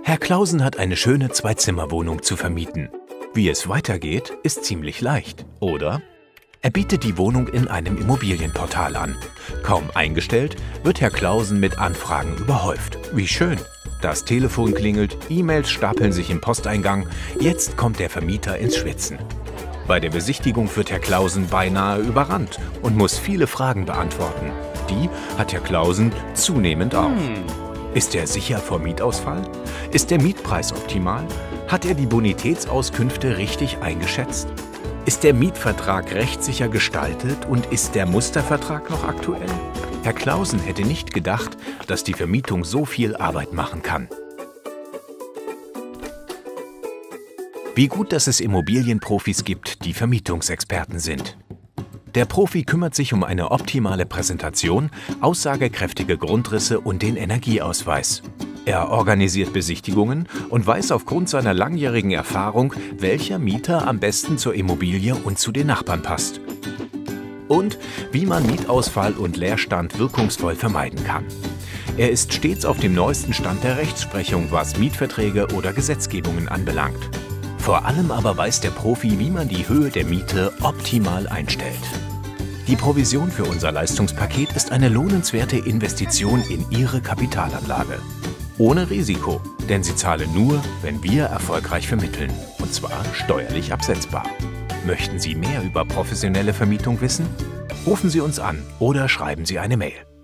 Herr Clausen hat eine schöne Zweizimmerwohnung zu vermieten. Wie es weitergeht, ist ziemlich leicht, oder? Er bietet die Wohnung in einem Immobilienportal an. Kaum eingestellt, wird Herr Clausen mit Anfragen überhäuft. Wie schön! Das Telefon klingelt, E-Mails stapeln sich im Posteingang. Jetzt kommt der Vermieter ins Schwitzen. Bei der Besichtigung wird Herr Clausen beinahe überrannt und muss viele Fragen beantworten. Die hat Herr Clausen zunehmend auch. Ist er sicher vor Mietausfall? Ist der Mietpreis optimal? Hat er die Bonitätsauskünfte richtig eingeschätzt? Ist der Mietvertrag rechtssicher gestaltet und ist der Mustervertrag noch aktuell? Herr Clausen hätte nicht gedacht, dass die Vermietung so viel Arbeit machen kann. Wie gut, dass es Immobilienprofis gibt, die Vermietungsexperten sind. Der Profi kümmert sich um eine optimale Präsentation, aussagekräftige Grundrisse und den Energieausweis. Er organisiert Besichtigungen und weiß aufgrund seiner langjährigen Erfahrung, welcher Mieter am besten zur Immobilie und zu den Nachbarn passt. Und wie man Mietausfall und Leerstand wirkungsvoll vermeiden kann. Er ist stets auf dem neuesten Stand der Rechtsprechung, was Mietverträge oder Gesetzgebungen anbelangt. Vor allem aber weiß der Profi, wie man die Höhe der Miete optimal einstellt. Die Provision für unser Leistungspaket ist eine lohnenswerte Investition in Ihre Kapitalanlage. Ohne Risiko, denn Sie zahlen nur, wenn wir erfolgreich vermitteln. Und zwar steuerlich absetzbar. Möchten Sie mehr über professionelle Vermietung wissen? Rufen Sie uns an oder schreiben Sie eine Mail.